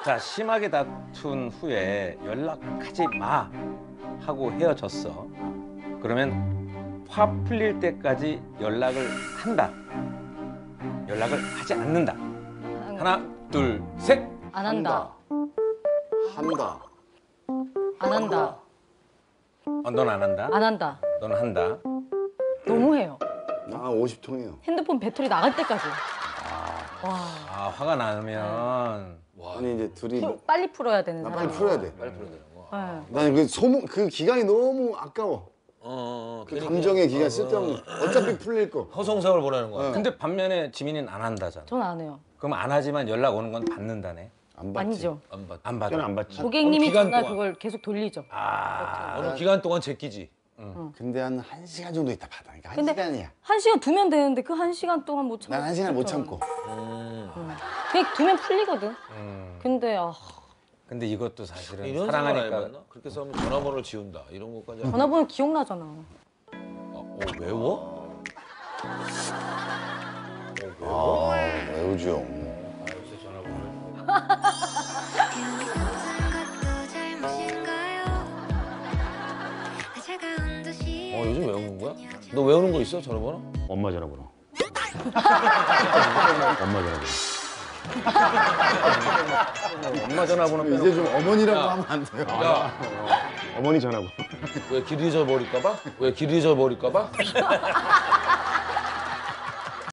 자, 심하게 다툰 후에 연락하지 마 하고 헤어졌어. 그러면 화 풀릴 때까지 연락을 한다. 연락을 하지 않는다. 하나, 둘, 셋. 안 한다. 한다. 안 한다. 넌 안 한다. 안 한다. 넌 한다. 너무해요. 나 50통이에요. 핸드폰 배터리 나갈 때까지. 와. 아, 화가 나면 아니 이제 둘이 빨리 풀어야 되는 나 사람. 빨리 풀어야 돼. 빨리 풀어야 되는 거. 네. 나는 그 소문 그 기간이 너무 아까워. 그 그러니까. 감정의 기간 쓸데없는. 어차피 풀릴 거. 허송세월 보내는 거야. 근데 반면에 지민이는 안 한다잖아. 전 안 해요. 그럼 안 하지만 연락 오는 건 받는다네. 안 받지. 아니죠. 안 받. 안 받아. 그건 안 받지. 고객님이 기간 전화 동안. 그걸 계속 돌리죠. 어느 기간 동안 제끼지. 근데 한 1시간 정도 있다 받아. 그러니까 근데 1시간이야. 1시간 두면 되는데 그 1시간 동안 못 참고. 난 1시간을 못 참고. 그냥 두면 풀리거든. 근데 근데 이것도 사실은 이런 사랑하니까. 생각을 해봤나? 그렇게 해서 하면 전화번호를 지운다. 이런 것까지. 전화번호 기억나잖아. 외워? 외우죠. 요즘 외우는 거야? 너 외우는 거 있어? 전화번호? 엄마 전화번호. 엄마 전화번호. 엄마 전화번호 빼놓고. 이제 좀 어머니라고 하면 안 돼요. 야, 어머니 전화번호. 왜 길 잊어버릴까 봐? 왜 길 잊어버릴까 봐?